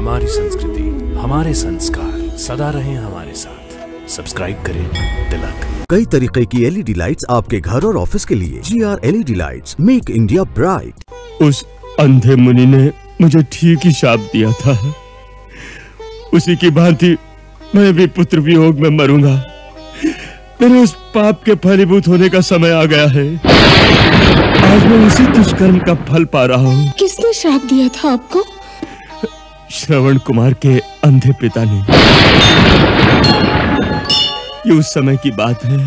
हमारी संस्कृति, हमारे संस्कार सदा रहें हमारे साथ। सब्सक्राइब करें तिलक। कई तरीके की एलईडी लाइट्स आपके घर और ऑफिस के लिए। GR LED lights, make India bright. उस अंधे मुनि ने मुझे ठीक ही शाप दिया था, उसी की भांति मैं भी पुत्र वियोग में मरूंगा। मेरे उस पाप के फलीभूत होने का समय आ गया है। आज मैं उसी दुष्कर्म का फल पा रहा हूँ। किसने श्राप दिया था आपको? श्रवण कुमार के अंधे पिता ने। ये उस समय की बात है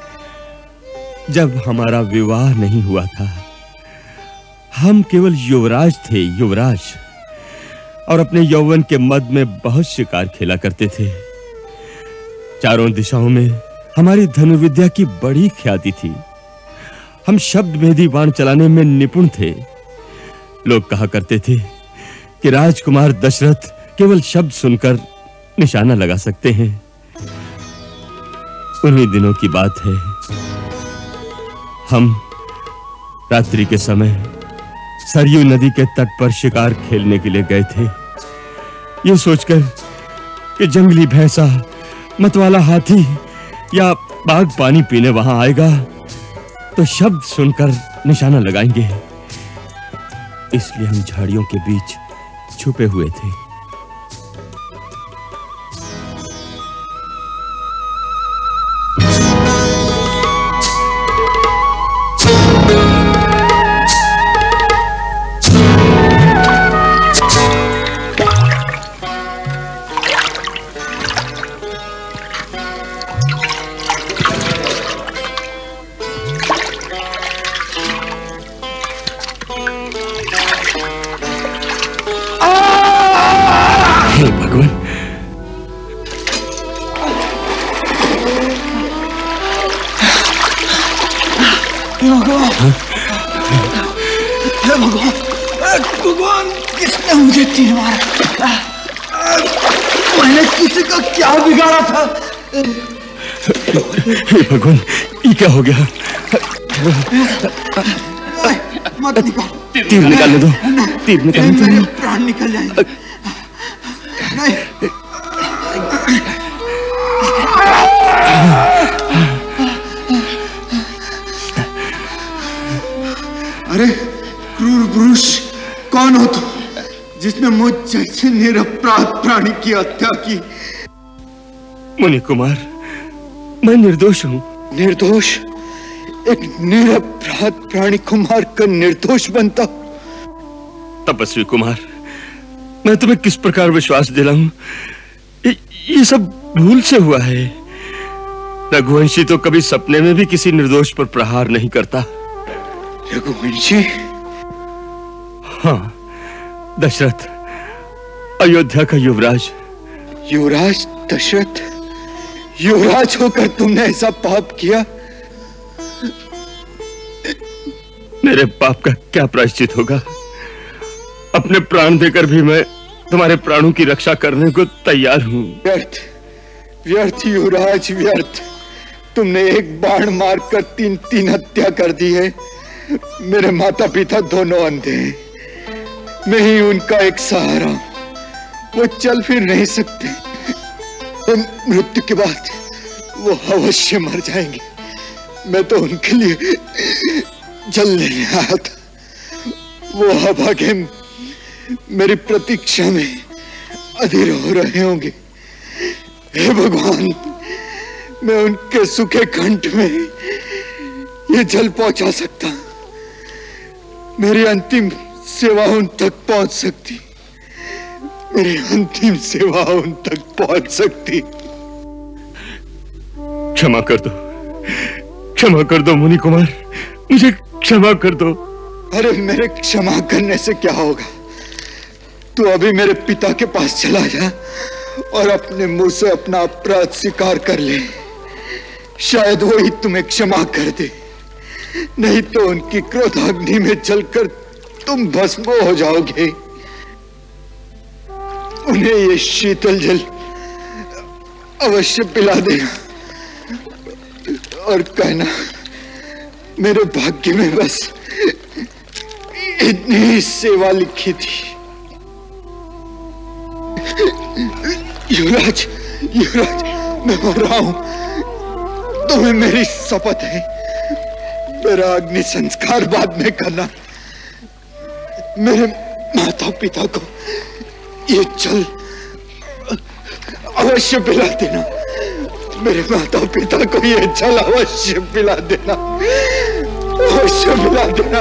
जब हमारा विवाह नहीं हुआ था। हम केवल युवराज थे, युवराज, और अपने यौवन के मद में बहुत शिकार खेला करते थे। चारों दिशाओं में हमारी धनुर्विद्या की बड़ी ख्याति थी। हम शब्द भेदी बाण चलाने में निपुण थे। लोग कहा करते थे कि राजकुमार दशरथ केवल शब्द सुनकर निशाना लगा सकते हैं। उन्हीं दिनों की बात है। हम रात्रि के समय सरयू नदी के तट पर शिकार खेलने के लिए गए थे, ये सोचकर कि जंगली भैंसा, मतवाला हाथी या बाघ पानी पीने वहां आएगा तो शब्द सुनकर निशाना लगाएंगे। इसलिए हम झाड़ियों के बीच छुपे हुए थे। भगवान, किसने मुझे तीर मारा? मैंने किसी का क्या बिगाड़ा था? हे भगवान, ये क्या हो गया? मत निकाल। तीर निकालने दो, तीर निकालने दो। मेरे प्राण निकल जाएंगे। नहीं। अरे क्रूर पुरुष, कौन हो तुम जिसने मुझ जैसे निरपराध प्राणी की हत्या की? मुनि कुमार, मैं निर्दोष हूँ। निर्दोष? एक निरपराध प्राणी कुमार का निर्दोष बनता? तपस्वी कुमार, मैं तुम्हें किस प्रकार विश्वास दिलाऊं? ये सब भूल से हुआ है। रघुवंशी तो कभी सपने में भी किसी निर्दोष पर प्रहार नहीं करता। रघुवंशी? हाँ, दशरथ, अयोध्या का युवराज। युवराज दशरथ? युवराज होकर तुमने ऐसा पाप किया? मेरे पाप का क्या प्रायश्चित होगा? अपने प्राण देकर भी मैं तुम्हारे प्राणों की रक्षा करने को तैयार हूं। व्यर्थ, व्यर्थ युवराज, व्यर्थ। तुमने एक बाण मारकर तीन हत्या कर दी है। मेरे माता पिता दोनों अंधे हैं, मैं ही उनका एक सहारा। वो चल फिर नहीं सकते। मृत्यु के बाद वो अवश्य मर जाएंगे। मैं तो उनके लिए जल लेने आया था। वो अभागे मेरी प्रतीक्षा में अधीर हो रहे होंगे। हे भगवान, मैं उनके सूखे कंठ में ये जल पहुंचा सकता। मेरी अंतिम सेवा उन तक पहुंच सकती। मेरी अंतिम सेवा उन तक पहुंच सकती। क्षमा कर दो, क्षमा कर दो मुनि कुमार, मुझे क्षमा कर दो। अरे मेरे क्षमा करने से क्या होगा? तू अभी मेरे पिता के पास चला जा और अपने मुंह से अपना अपराध स्वीकार कर ले। शायद वो ही तुम्हें क्षमा कर दे, नहीं तो उनकी क्रोधाग्नि में जलकर तुम भस्म हो जाओगे। उन्हें ये शीतल जल अवश्य पिला देना और कहना मेरे भाग्य में बस इतनी ही सेवा लिखी थी। युवराज, युवराज, मैं मर रहा हूं। तुम्हें मेरी शपथ है, मेरा अग्नि संस्कार बाद में करना। मेरे माता पिता को ये जल अवश्य पिला देना। मेरे माता पिता को ये जल अवश्य पिला देना, अवश्य पिला देना।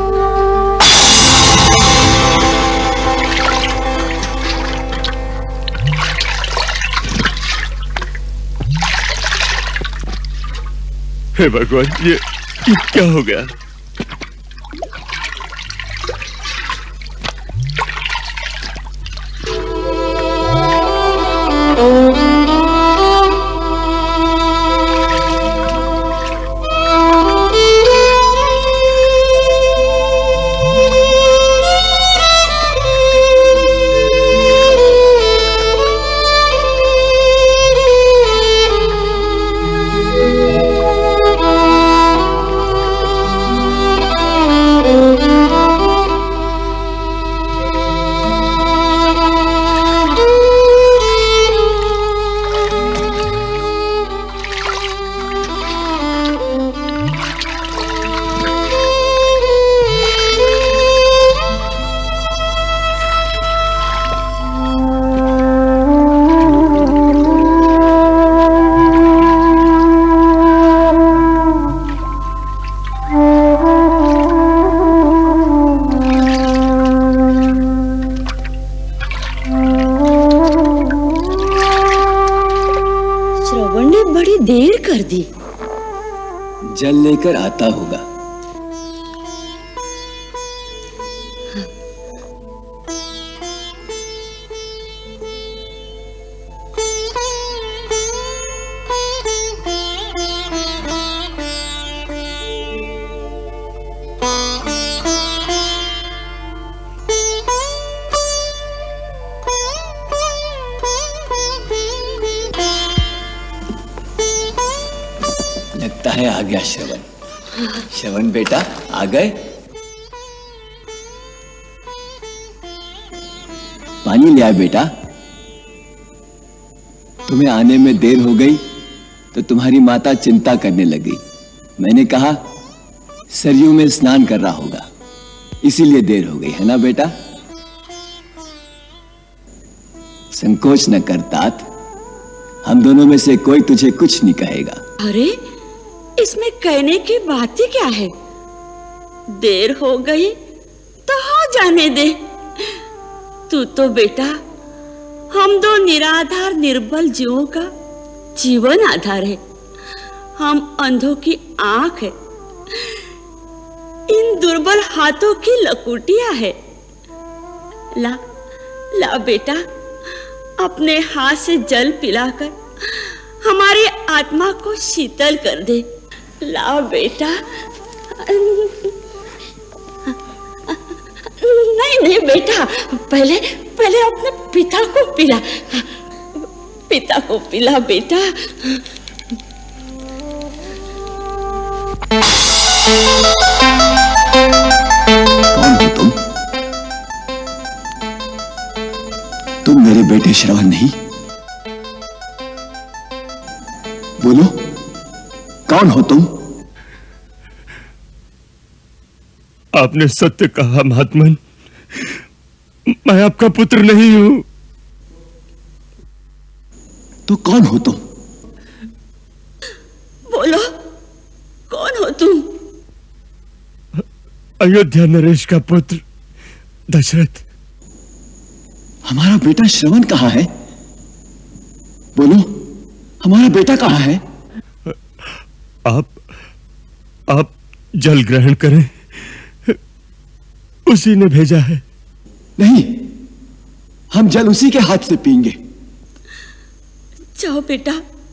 हे भगवान, ये क्या हो गया? जल लेकर आता होगा। लगता है आ गया श्रवण। श्रवण बेटा आ गए? पानी ले आए बेटा। तुम्हें आने में देर हो गई तो तुम्हारी माता चिंता करने लगी। मैंने कहा सरयू में स्नान कर रहा होगा, इसीलिए देर हो गई, है ना बेटा? संकोच न कर तात, हम दोनों में से कोई तुझे कुछ नहीं कहेगा। अरे इसमें कहने की बात ही क्या है? देर हो गई तो हो जाने दे। तू तो बेटा हम दो निराधार निर्बल जीवों का जीवन आधार है। हम अंधों की आंख है, इन दुर्बल हाथों की लकुटियां है। ला ला बेटा, अपने हाथ से जल पिलाकर हमारी आत्मा को शीतल कर दे। ला बेटा। नहीं नहीं बेटा, पहले पहले अपने पिता को पिला, पिता को पिला बेटा। कौन हो तुम? तुम मेरे बेटे श्रवण नहीं? बोलो, कौन हो तुम? आपने सत्य कहा महात्मन, मैं आपका पुत्र नहीं हूं। तो कौन हो तुम? बोलो, कौन हो तुम? अयोध्या नरेश का पुत्र दशरथ। हमारा बेटा श्रवण कहाँ है? बोलो, हमारा बेटा कहाँ है? आप जल ग्रहण करें, उसी ने भेजा है। नहीं, हम जल उसी के हाथ से पीएंगे। जाओ बेटा,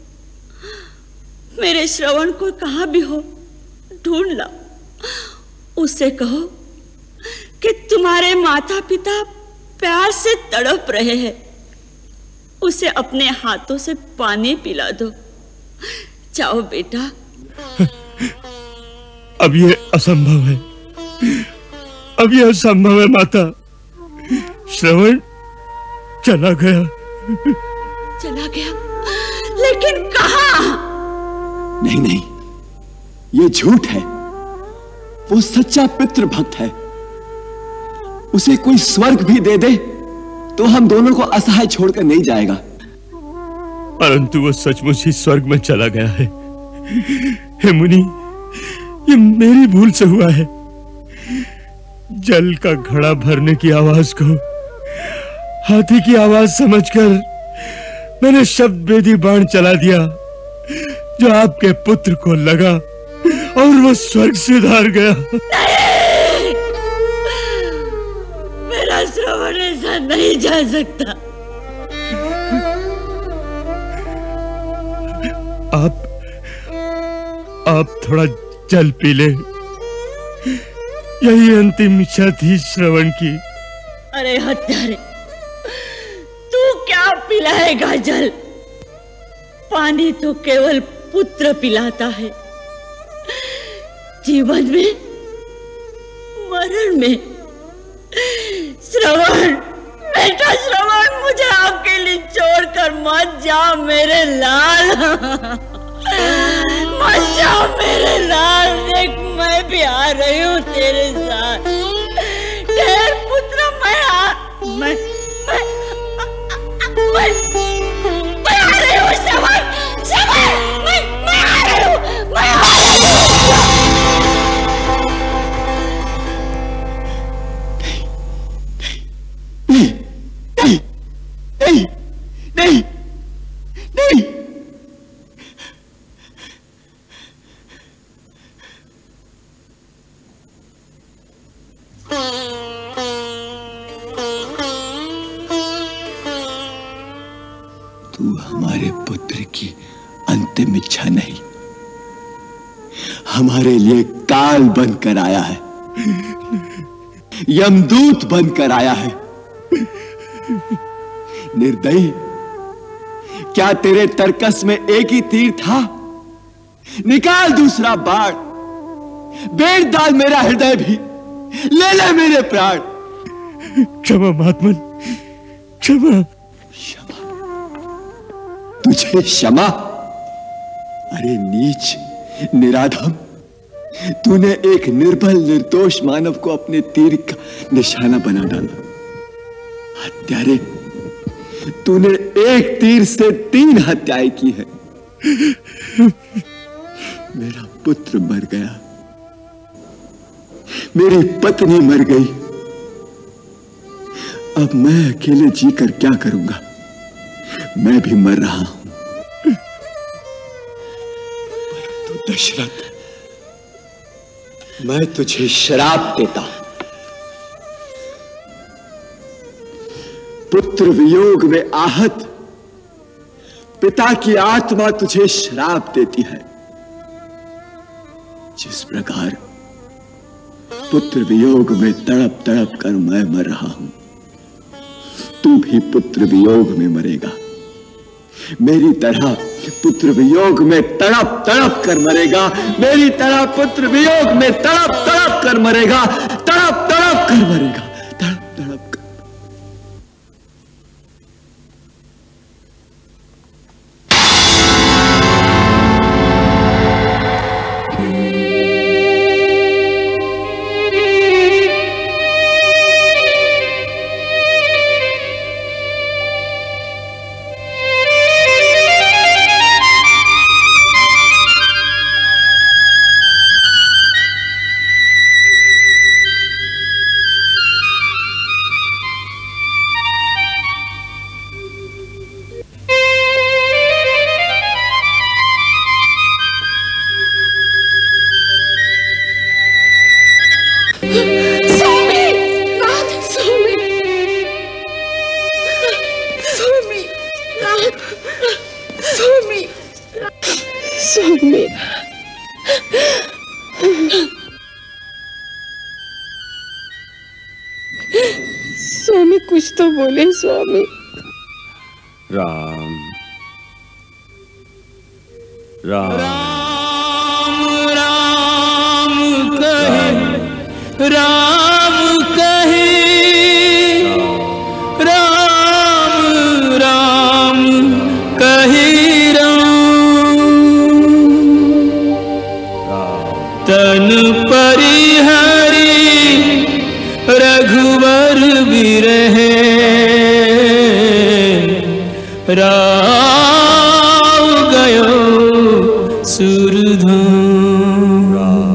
मेरे श्रवण को कहां भी हो ढूंढ लाओ। उससे कहो कि तुम्हारे माता पिता प्यार से तड़प रहे हैं, उसे अपने हाथों से पानी पिला दो। जाओ बेटा। अब ये असंभव है, अब ये असंभव है माता। श्रवण चला गया। चला गया, लेकिन कहाँ? नहीं नहीं, ये झूठ है। वो सच्चा पितृभक्त है। उसे कोई स्वर्ग भी दे दे तो हम दोनों को असहाय छोड़कर नहीं जाएगा। परंतु वो सचमुच ही स्वर्ग में चला गया है। हे मुनि, ये मेरी भूल से हुआ है। जल का घड़ा भरने की आवाज को हाथी की आवाज समझकर मैंने शब्द भेदी बाण चला दिया, जो आपके पुत्र को लगा और वो स्वर्ग से धार गया। मेरा श्रवण ऐसा नहीं जा सकता। आप थोड़ा जल पी ले। यही अंतिम इच्छा थी श्रवण की। अरे हत्यारे, तू क्या पिलाएगा जल? पानी तो केवल पुत्र पिलाता है। जीवन में, मरण में। श्रवण, बेटा श्रवण, मुझे अकेले छोड़कर मत जा मेरे लाल। मत जा मेरे लाल। देख, मैं भी आ रही हूँ तेरे साथ। तेरे पुत्र, मैं आ रही हूँ श्रवण। श्रवण, मैं आ रही हूँ। मैं आ रही हूँ। नहीं नहीं नहीं, तू हमारे पुत्र की अंतिम इच्छा नहीं, हमारे लिए काल बनकर आया है, यमदूत बनकर आया है। निर्दयी, क्या तेरे तरकस में एक ही तीर था? निकाल दूसरा बाण, बेच डाल मेरा हृदय भी, ले ले मेरे प्राण। क्षमा महात्मन, क्षमा। क्षमा? तुझे क्षमा? अरे नीच, निराधम, तूने एक निर्बल निर्दोष मानव को अपने तीर का निशाना बना डाला। हत्यारे, तूने एक तीर से 3 हत्याएं की है। मेरा पुत्र मर गया, मेरी पत्नी मर गई, अब मैं अकेले जीकर क्या करूंगा? मैं भी मर रहा हूं। परंतु दशरथ, मैं तुझे श्राप देता हूं। पुत्र वियोग में आहत पिता की आत्मा तुझे श्राप देती है। जिस प्रकार पुत्र वियोग में तड़प तड़प कर मैं मर रहा हूं, तू भी पुत्र वियोग में मरेगा। मेरी तरह पुत्र वियोग में तड़प तड़प कर मरेगा। मेरी तरह पुत्र वियोग में तड़प तड़प कर मरेगा। तड़प तड़प कर मरेगा। तड़प तड़प कर। स्वामी, कुछ तो बोले स्वामी। राम राम राम कहे, राम कहे, राम राम राव गयो सुरधाम।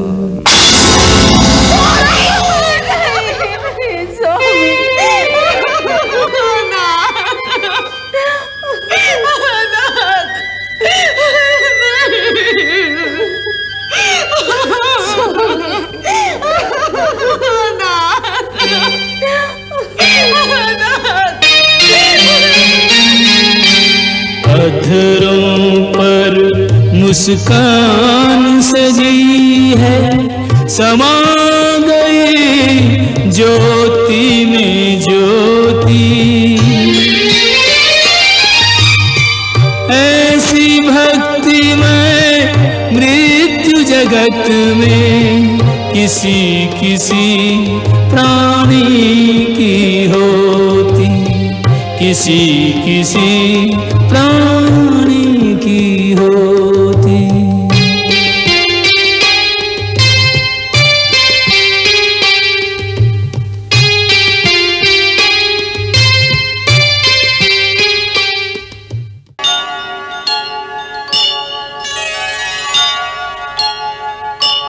अधरों पर मुस्कान सजी है, समा गई ज्योति में ज्योति। ऐसी भक्ति में मृत्यु जगत में किसी किसी प्राणी की होती, किसी किसी प्राणी